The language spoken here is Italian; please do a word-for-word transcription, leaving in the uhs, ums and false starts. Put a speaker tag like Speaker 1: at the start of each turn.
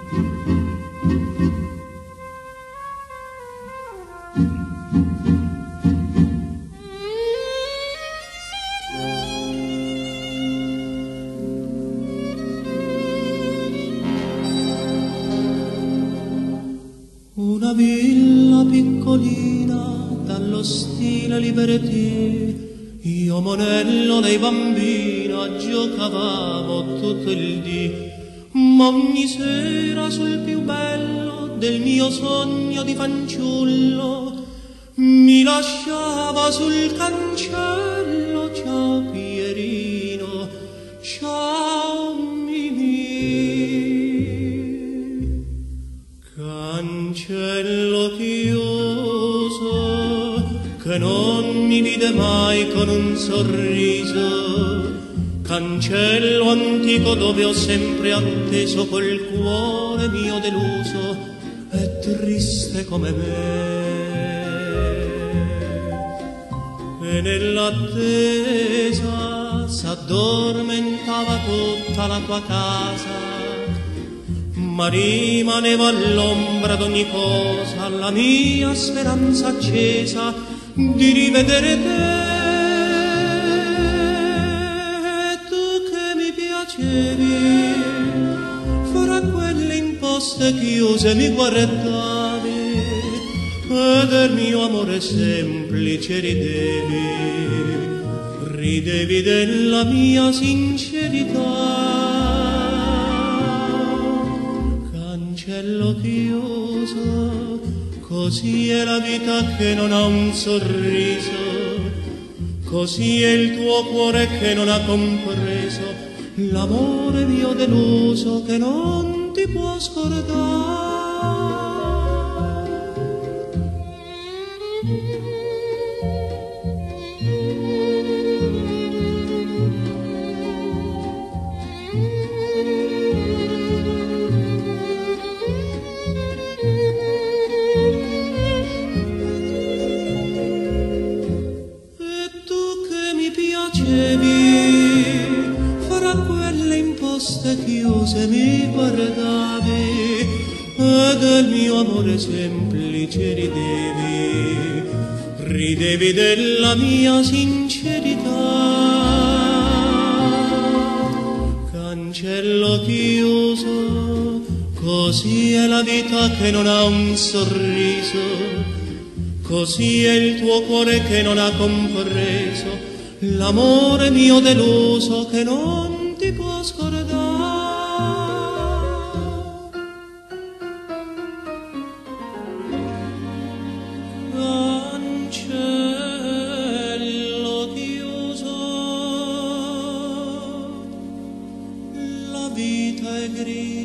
Speaker 1: Una villa piccolina dallo stile liberty, io monello dei bambino giocavamo tutto il dì, ma ogni sera sul più bello del mio sogno di fanciullo mi lasciava sul cancello: ciao Pierino, ciao Mimì. Cancello chiuso che non mi vide mai con un sorriso, cancello antico dove ho sempre atteso col cuore mio deluso e triste come me. E nell'attesa s'addormentava tutta la tua casa, ma rimaneva all'ombra d'ogni cosa la mia speranza accesa di rivedere te. Tu che mi piacevi, fra quelle imposte chiuse mi guardavi e del mio amore semplice ridevi, ridevi della mia sincerità. Cancello chiuso, così è la vita che non ha un sorriso, così è il tuo cuore che non ha compreso l'amore mio deluso che non ti può scordare. Fra quelle imposte chiuse mi guardavi e del mio amore semplice ridevi, ridevi della mia sincerità. Cancello chiuso, così è la vita che non ha un sorriso, così è il tuo cuore che non ha compreso l'amore mio deluso che non ti può scordare. Cancello chiuso, la vita è grigia.